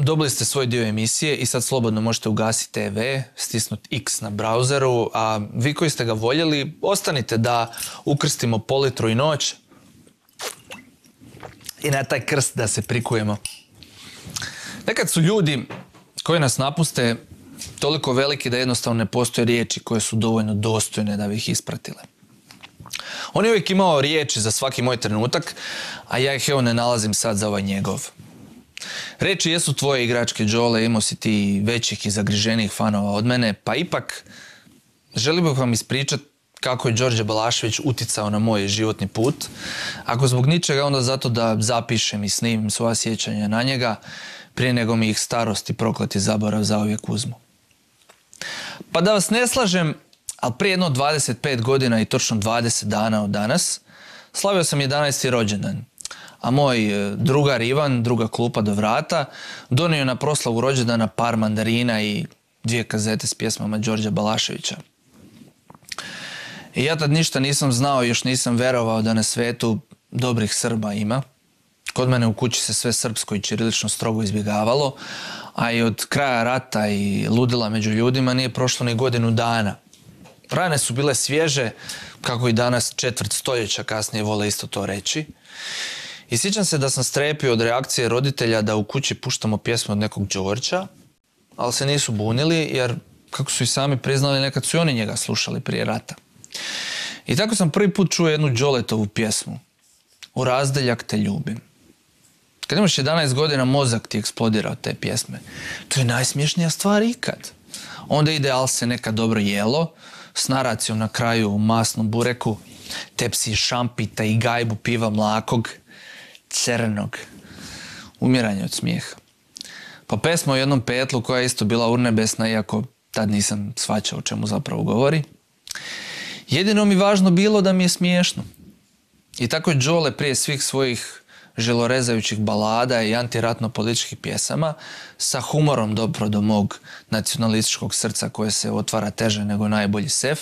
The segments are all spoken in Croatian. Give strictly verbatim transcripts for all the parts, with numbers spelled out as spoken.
Dobili ste svoj dio emisije i sad slobodno možete ugasiti te ve, stisnuti X na brauzeru, a vi koji ste ga voljeli, ostanite da ukrstimo politru i noć i na taj krst da se prikujemo. Nekad su ljudi koji nas napuste toliko veliki da jednostavno ne postoje riječi koje su dovoljno dostojne da bi ih ispratile. On je uvijek imao riječi za svaki moj trenutak, a ja ih evo ne nalazim sad za ovaj njegov. Reči jesu tvoje igračke, Đole, imao si ti većih i zagriženijih fanova od mene, pa ipak želim bih vam ispričati kako je Đorđe Balašević uticao na moj životni put. Ako zbog ničega, onda zato da zapišem i snimim svoja sjećanja na njega prije nego mi ih starost i prokleti zaborav zauvijek uzmu. Pa da vas ne slažem, ali prije jedno dvadeset pet godina i točno dvadeset dana od danas slavio sam jedanaesti rođendan. A moj drugar Ivan, druga klupa do vrata, donio je na proslavu rođendana par mandarina i dvije kazete s pjesmama Đorđa Balaševića. I ja tad ništa nisam znao i još nisam verovao da na svetu dobrih Srba ima. Kod mene u kući se sve srpsko i ćirilično strogo izbjegavalo, a i od kraja rata i ludila među ljudima nije prošlo ni godinu dana. Rane su bile svježe, kako i danas četvrt stoljeća kasnije vole isto to reći. I sjećam se da sam strepio od reakcije roditelja da u kući puštamo pjesmu od nekog Đorđa, ali se nisu bunili jer, kako su i sami priznali, nekad su i oni njega slušali prije rata. I tako sam prvi put čuo jednu Đoletovu pjesmu. U razdeljak te ljubim. Kad imaš jedanaest godina, mozak ti eksplodira od te pjesme. To je najsmiješnija stvar ikad. Onda ide al se neka dobro jelo, s naracijom na kraju u masnom bureku, tepsi šampita i gajbu piva mlakog, crnog. Umiranje od smijeha. Pa pesma o jednom petlu koja je isto bila urnebesna, iako tad nisam shvaćao o čemu zapravo govori. Jedino mi važno bilo da mi je smiješno. I tako je Đole prije svih svojih želorezajućih balada i antiratno-političkih pjesama sa humorom dobro do mog nacionalističkog srca koje se otvara teže nego najbolji sef.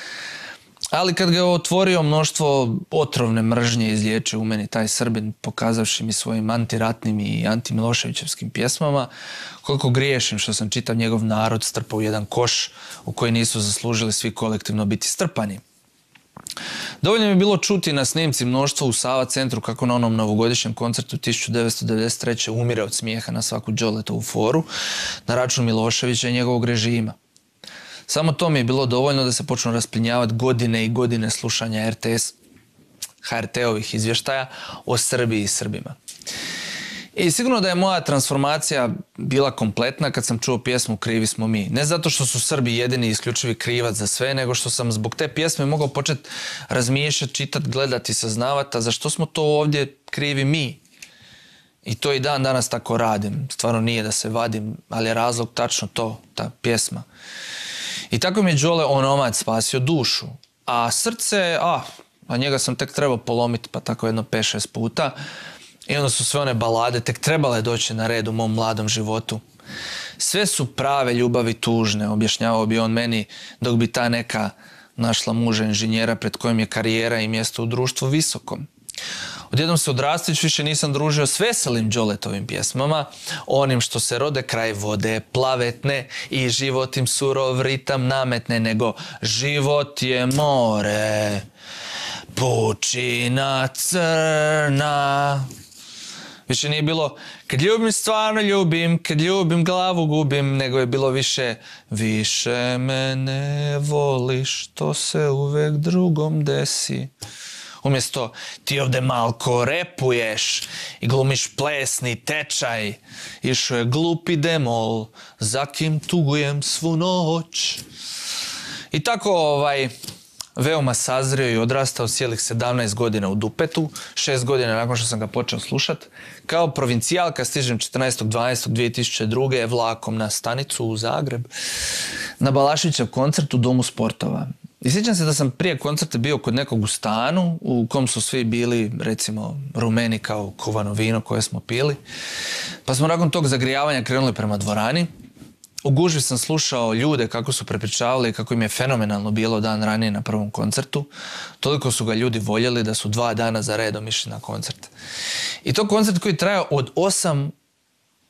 Ali kad ga je otvorio, mnoštvo otrovne mržnje izliječe u meni taj Srbin, pokazavši mi svojim antiratnim i antimiloševićevskim pjesmama koliko griješim što sam čitav njegov narod strpao u jedan koš u koji nisu zaslužili svi kolektivno biti strpani. Dovoljno mi je bilo čuti na snimci mnoštvo u Sava centru kako na onom novogodišnjem koncertu tisuću devetsto devedeset treće umire od smijeha na svaku Đoletovu foru na račun Miloševića i njegovog režima. Samo to mi je bilo dovoljno da se počnu rasplinjavati godine i godine slušanja er te es, ha er te-ovih izvještaja o Srbiji i Srbima. I sigurno da je moja transformacija bila kompletna kad sam čuo pjesmu Krivi smo mi. Ne zato što su Srbi jedini i isključivi krivac za sve, nego što sam zbog te pjesme mogao početi razmišljati, čitati, gledati, saznavati, a za što smo to ovdje krivi mi. I to i dan danas tako radim. Stvarno nije da se vadim, ali je razlog tačno to, ta pjesma. I tako mi je Đole onomad spasio dušu. A srce, a, a njega sam tek trebao polomiti, pa tako jedno pet šest puta. I onda su sve one balade tek trebale doći na red u mom mladom životu. Sve su prave ljubavi tužne, objašnjavao bi on meni, dok bi ta neka našla muža inženjera pred kojim je karijera i mjesto u društvu visokom. Odjednom se odrastajući više nisam družio s veselim Đoletovim pjesmama, onim što se rode kraj vode plavetne i život im surov ritam nametne, nego život je more, pučina crna. Više nije bilo kad ljubim stvarno ljubim, kad ljubim glavu gubim, nego je bilo više više me ne voliš, to se uvek drugom desi. Umjesto ti ovdje malko repuješ i glumiš plesni tečaj, išao je glupi demol, za kim tugujem svu noć. I tako ovaj, veoma sazrio i odrastao cijelih sedamnaest godina u dupetu, šest godina nakon što sam ga počeo slušat. Kao provincijalka stižem četrnaestog dvanaestog dvije tisuće druge vlakom na stanicu u Zagreb na Balaševićev koncert u Domu sportova. I sjećam se da sam prije koncerta bio kod nekog u stanu u kom su svi bili, recimo, rumeni kao kuvano vino koje smo pili. Pa smo nakon tog zagrijavanja krenuli prema dvorani. U gužvi sam slušao ljude kako su prepričavali i kako im je fenomenalno bilo dan ranije na prvom koncertu. Toliko su ga ljudi voljeli da su dva dana za redom išli na koncert. I to koncert koji trajao od osam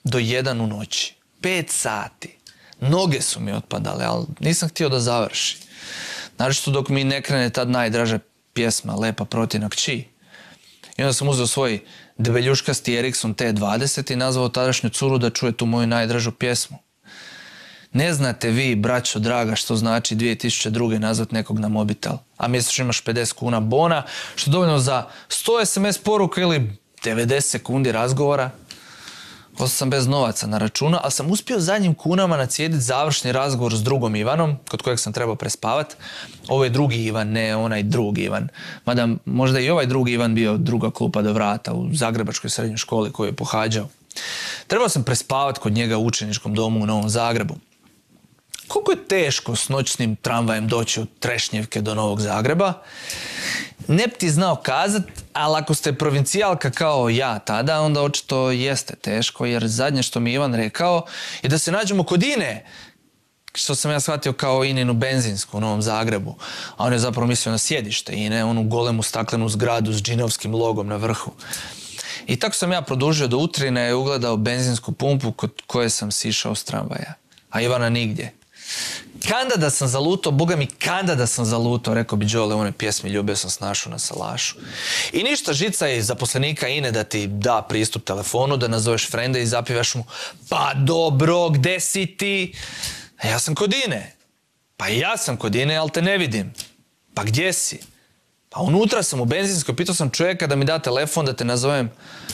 do jedan u noći. Pet sati. Noge su mi otpadale, ali nisam htio da završi. Naročito dok mi ne krene tad najdraža pjesma Lepa protina kći. I onda sam uzeo svoj debeljuškasti Ericsson T dvadeset i nazvao tadašnju curu da čuje tu moju najdražu pjesmu. Ne znate vi, braćo draga, što znači dvije tisuće druge nazvat nekog na mobitel, a mjesečno imaš pedeset kuna bona, što je dovoljno za sto es em es poruka ili devedeset sekundi razgovora. Ostao sam bez novaca na računu, ali sam uspio zadnjim kunama nacijediti završni razgovor s drugom Ivanom, kod kojeg sam trebao prespavat. Ovo je drugi Ivan, ne onaj drugi Ivan. Mada možda i ovaj drugi Ivan bio druga klupa do vrata u zagrebačkoj srednjoj školi koju je pohađao. Trebao sam prespavat kod njega u učeničkom domu u Novom Zagrebu. Koliko je teško s noćnim tramvajem doći od Trešnjevke do Novog Zagreba? Ne bi ti znao kazat, ali ako ste provincijalka kao ja tada, onda očito jeste teško, jer zadnje što mi Ivan rekao je da se nađemo kod Ine, što sam ja shvatio kao Ininu benzinsku u Novom Zagrebu, a on je zapravo mislio na sjedište Ine, onu golemu staklenu zgradu s džinovskim logom na vrhu. I tako sam ja produžio do Utrine i ugledao benzinsku pumpu kod koje sam sišao s tramvaja, a Ivana nigdje. Kanda da sam zalutao, boga mi kanda da sam zalutao, rekao bi Đole u one pjesmi Ljubio sam snašu na salašu. I ništa, žica je zaposlenika Ine da ti da pristup telefonu, da nazoveš frenda i zapivaš mu pa dobro, gde si ti? A ja sam kod Ine. Pa i ja sam kod Ine, ali te ne vidim. Pa gdje si? Pa unutra sam u benzinskoj, pitao sam čovjeka da mi da telefon da te nazovem.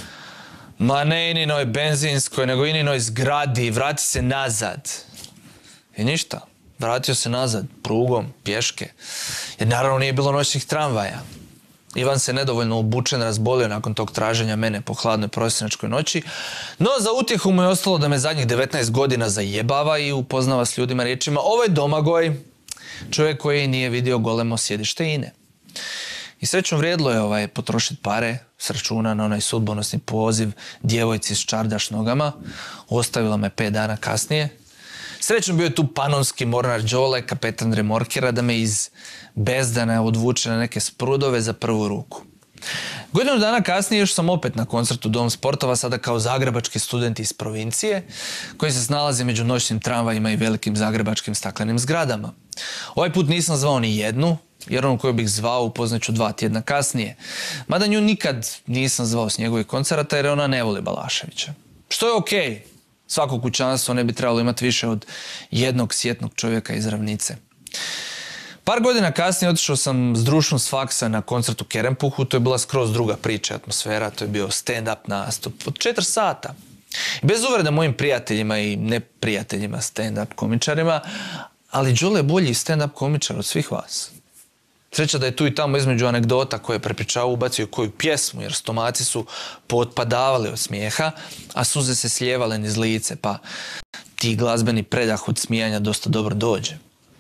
Ma ne Ininoj benzinskoj, nego Ininoj zgradi, vrati se nazad. I ništa, vratio se nazad, prugom, pješke, jer naravno nije bilo noćnih tramvaja. Ivan se nedovoljno obučen razbolio nakon tog traženja mene po hladnoj prosinačkoj noći, no za utjehu mu je ostalo da me zadnjih devetnaest godina zajebava i upoznava s ljudima riječima ovo je Domagoj, čovjek koji nije vidio golemo sjedište Ine. I srećom vrijedilo je ovaj, potrošiti pare s računa na onaj sudbonosni poziv djevojci s čardaš nogama, ostavila me pet dana kasnije. Srećom bio je tu panonski mornar Đole, kapetan remorkera, da me iz bezdana odvuče na neke sprudove za prvu ruku. Godinu dana kasnije još sam opet na koncertu Dom sportova, sada kao zagrebački student iz provincije, koji se snalazi među noćnim tramvajima i velikim zagrebačkim staklenim zgradama. Ovaj put nisam zvao ni jednu, jer onu koju bih zvao upoznaću dva tjedna kasnije. Mada nju nikad nisam zvao s njegovih koncerata jer ona ne voli Balaševića. Što je okej. Okay. Svako kućanstvo ne bi trebalo imati više od jednog sjetnog čovjeka iz Ravnice. Par godina kasnije otišao sam s društvom s faksa na koncertu Kerempuhu, to je bila skroz druga priča, atmosfera, to je bio stand-up nastup od četiri sata. Bez uvrede mojim prijateljima i neprijateljima stand-up komičarima, ali Đole je bolji stand-up komičar od svih vas. Sreća da je tu i tamo između anegdota koje je prepričavao ubacio koju pjesmu, jer stomaci su potpadavali od smijeha, a suze se slijevale niz lice, pa ti glazbeni predah od smijanja dosta dobro dođe.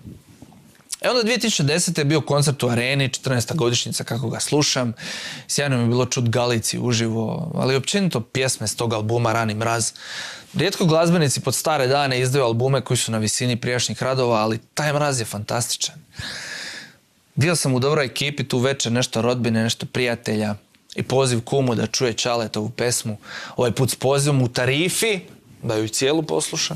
E onda dvije tisuće desete. je bio koncert u Areni, četrnaesta godišnjica kako ga slušam. Sjajno mi je bilo čut Galici uživo, ali općenito pjesme s tog albuma Rani mraz. Rijetko glazbenici pod stare dane izdaju albume koji su na visini prijašnjih radova, ali taj mraz je fantastičan. Bio sam u dobroj ekipi tu večer, nešto rodbine, nešto prijatelja i poziv kumu da čuje Čaletovu pesmu. Ovaj put s pozivom u tarifi, da ju cijelu posluša.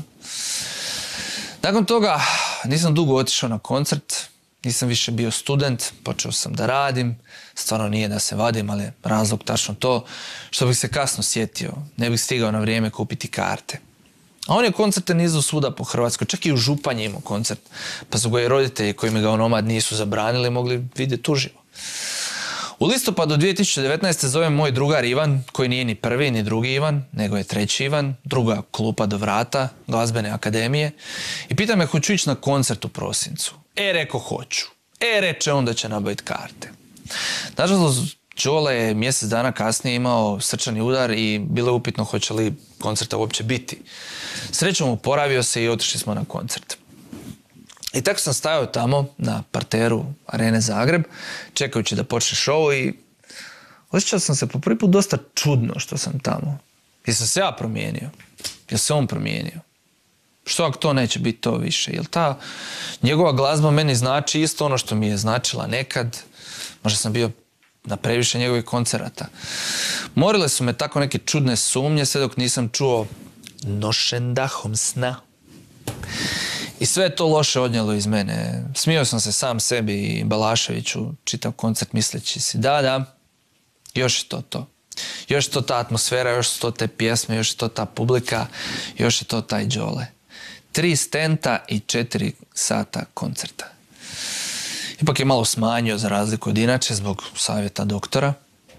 Nakon toga nisam dugo otišao na koncert, nisam više bio student, počeo sam da radim. Stvarno nije da se vadim, ali razlog tačno to što bih se kasno sjetio, ne bih stigao na vrijeme kupiti karte. A on je koncerte nizao svuda po Hrvatskoj, čak i u Županji imao koncert, pa su ga i roditelji koji mi ga onomad nisu zabranili mogli vidjeti uživo. U listopadu dvije tisuće devetnaeste. zovem moj drugar Ivan, koji nije ni prvi ni drugi Ivan, nego je treći Ivan, druga klupa do vrata, glazbene akademije, i pita me hoću ići na koncert u prosincu. E, reko hoću. E, reče onda će nabaviti karte. Nažalost, Đole je mjesec dana kasnije imao srčani udar i bilo je upitno hoće li koncerta uopće biti. Srećom oporavio se i otišli smo na koncert. I tako sam stajao tamo na parteru Arene Zagreb, čekajući da počne show i osjećao sam se po prvi put dosta čudno što sam tamo. Jer sam se ja promijenio. Jer se on promijenio. Što ako to neće biti to više? Jer ta njegova glazba meni znači isto ono što mi je značila nekad. Možda sam bio na previše njegovih koncerata. Morile su me tako neke čudne sumnje sve dok nisam čuo nošen dahom sna. I sve je to loše odnijelo iz mene. Smio sam se sam sebi i Balaševiću, čitav koncert misleći si da, da, još je to to. Još je to ta atmosfera, još su to te pjesme, još je to ta publika, još je to taj Đole. Tri stenta i četiri sata koncerta. Ipak je malo smanjio za razliku od inače zbog savjeta doktora.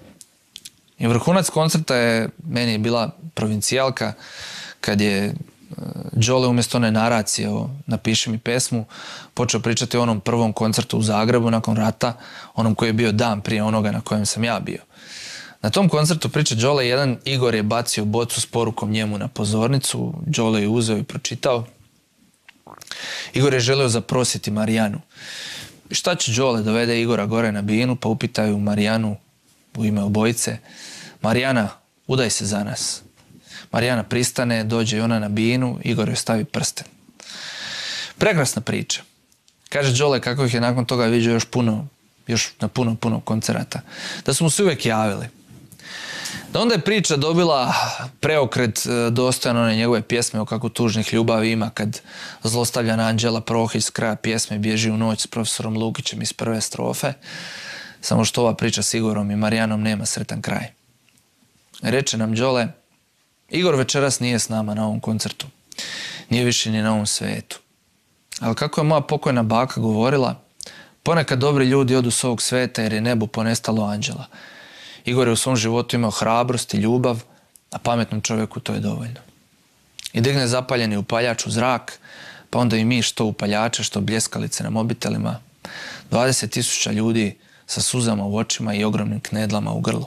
I vrhunac koncerta je meni bila provincijalka kad je Đole umjesto one naracije o Napiši mi pesmu počeo pričati o onom prvom koncertu u Zagrebu nakon rata, onom koji je bio dan prije onoga na kojem sam ja bio. Na tom koncertu priča Đole, jedan Igor je bacio bocu s porukom njemu na pozornicu, Đole je uzeo i pročitao. Igor je želio zaprositi Marijanu. I šta će Đole? Dovede Igora gore na binu pa upitaju Marijanu u ime obojice: Marijana, udaj se za nas. Marijana pristane, dođe i ona na binu, Igor joj stavi prsten. Prekrasna priča. Kaže Đole kako ih je nakon toga viđao još puno, još na puno, puno koncerata. Da su mu se uvijek javili. Da onda je priča dobila preokret dostojan one njegove pjesme o kako tužnih ljubavi ima kad zlostavljan Anđela Prohić s kraja pjesme bježi u noć s profesorom Lukićem iz prve strofe. Samo što ova priča s Igorom i Marijanom nema sretan kraj. Reče nam Đole: Igor večeras nije s nama na ovom koncertu. Nije više ni na ovom svijetu. Ali kako je moja pokojna baka govorila, ponekad dobri ljudi odu s ovog svijeta jer je nebu ponestalo anđela. Igor je u svom životu imao hrabrost i ljubav, a pametnom čovjeku to je dovoljno. I digne zapaljeni upaljač u zrak, pa onda i mi što upaljače, što bljeskalice na mobitelima. dvadeset tisuća ljudi sa suzama u očima i ogromnim knedlama u grlu.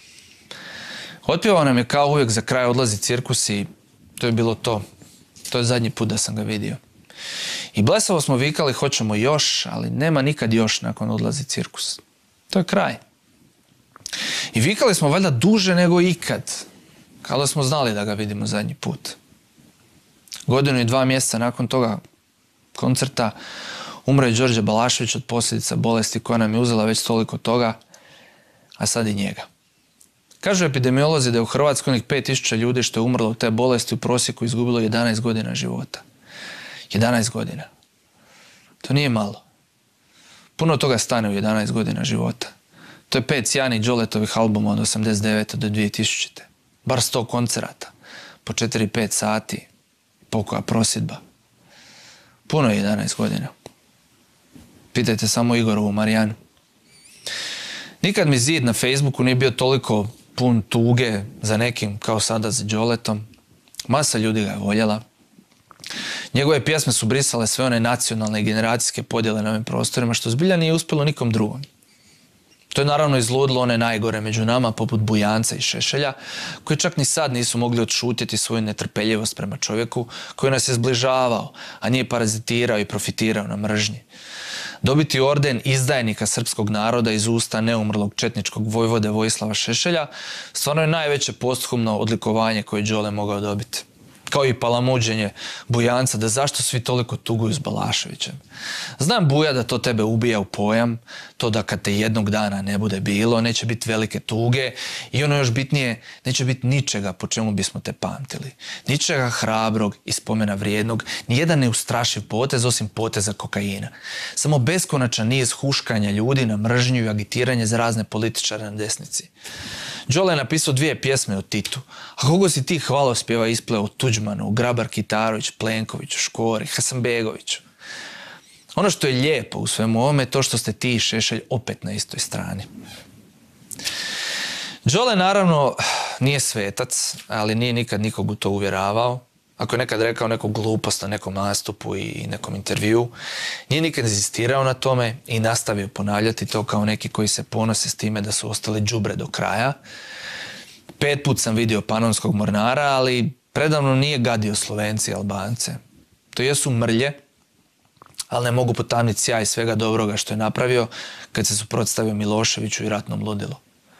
Otpjevao nam je kao uvijek za kraj Odlazi cirkus i to je bilo to. To je zadnji put da sam ga vidio. I blesavo smo vikali hoćemo još, ali nema nikad još nakon Odlazi cirkus. To je kraj. I vikali smo valjda duže nego ikad, kao da smo znali da ga vidimo zadnji put. Godinu i dva mjeseca nakon toga koncerta umro je Đorđe Balašević od posljedica bolesti koja nam je uzela već toliko toga, a sad i njega. Kažu epidemiolozi da je u Hrvatskoj onih pet tisuća ljudi što je umrlo od te bolesti u prosjeku izgubilo jedanaest godina života. jedanaest godina. To nije malo. Puno toga stane u jedanaest godina života. To je pet sjajnih Đoletovih albuma od osamdeset devete do dvije tisućite. Bar sto koncerata. Po četiri pet sati. Pokoja prosjedba. Puno je jedanaest godina. Pitajte samo Igorovu Marijanu. Nikad mi zid na Facebooku nije bio toliko pun tuge za nekim kao sada za Đoletom. Masa ljudi ga je voljela. Njegove pjesme su brisale sve one nacionalne i generacijske podjele na ovim prostorima, što zbilja nije uspjelo nikom drugom. To je naravno izludilo one najgore među nama, poput Bujanca i Šešelja, koji čak ni sad nisu mogli odšutjeti svoju netrpeljivost prema čovjeku koji nas je zbližavao, a nije parazitirao i profitirao na mržnji. Dobiti orden izdajnika srpskog naroda iz usta neumrlog četničkog vojvode Vojislava Šešelja stvarno je najveće posthumno odlikovanje koje je Đole mogao dobiti. Kao i palamuđenje Bujanca da zašto svi toliko tuguju s Balaševićem. Znam, Buja, da to tebe ubija u pojam, to da kad te jednog dana ne bude bilo, neće biti velike tuge i ono još bitnije, neće biti ničega po čemu bismo te pamtili. Ničega hrabrog i spomena vrijednog, nijedan neustrašiv potez osim poteza kokaina. Samo beskonačan niz huškanja ljudi na mržnju i agitiranje za razne političare na desnici. Đole je napisao dvije pjesme o Titu, a kogo si ti hvalospjeva ispleo o Tuđmanu, Grabar Kitarović, Plenkoviću, Škori, Hasanbegoviću. Ono što je lijepo u svemu ovome je to što ste ti i Šešelj opet na istoj strani. Đole naravno nije svetac, ali nije nikad nikog u to uvjeravao. Ako je nekad rekao neku glupost na nekom nastupu i nekom intervju, nije nikad insistirao na tome i nastavio ponavljati to kao neki koji se ponose s time da su ostali đubre do kraja. Pet put sam vidio Panonskog mornara, ali predavno nije gadio Slovenci i Albance. To jesu mrlje, ali ne mogu potamniti sjaj svega dobroga što je napravio kad se suprotstavio Miloševiću i ratnom ludilu.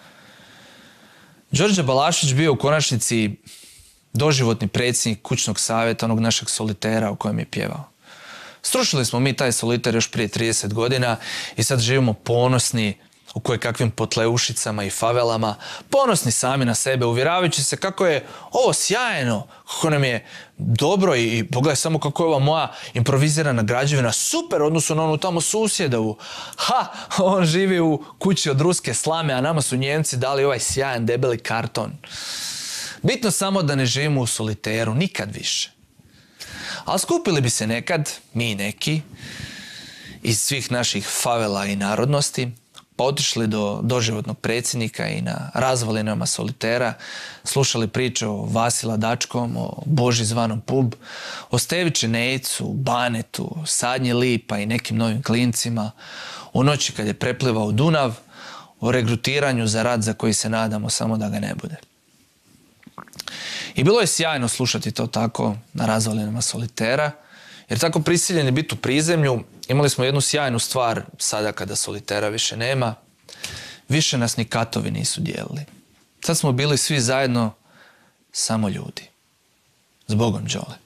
Đorđe Balašević bio u konačnici doživotni predsjednik kućnog savjeta onog našeg solitera u kojem je pjevao. Srušili smo mi taj soliter još prije trideset godina i sad živimo ponosni u koje kakvim potleušicama i favelama, ponosni sami na sebe, uvjeravajući se kako je ovo sjajno, kako nam je dobro i pogledaj samo kako je ova moja improvizirana građevina super odnosno na onu tamo susjedovu. Ha, on živi u kući od ruske slame, a nama su Njemci dali ovaj sjajan debeli karton. Bitno samo da ne živimo u soliteru, nikad više. Ali skupili bi se nekad, mi neki, iz svih naših favela i narodnosti, pa otišli do doživotnog predsjednika i na razvalinama solitera slušali priče o Vasila Dačkom, o Boži zvanom Pub, o Steviće Nejcu, Banetu, Sadnji Lipa i nekim novim klincima, o noći kad je preplivao Dunav, o regrutiranju za rat za koji se nadamo samo da ga ne bude. I bilo je sjajno slušati to tako na razvalinama solitera, jer tako prisiljeni biti u prizemlju, imali smo jednu sjajnu stvar sada kada solitera više nema. Više nas ni katovi nisu dijelili. Sad smo bili svi zajedno samo ljudi. S Bogom, Đole.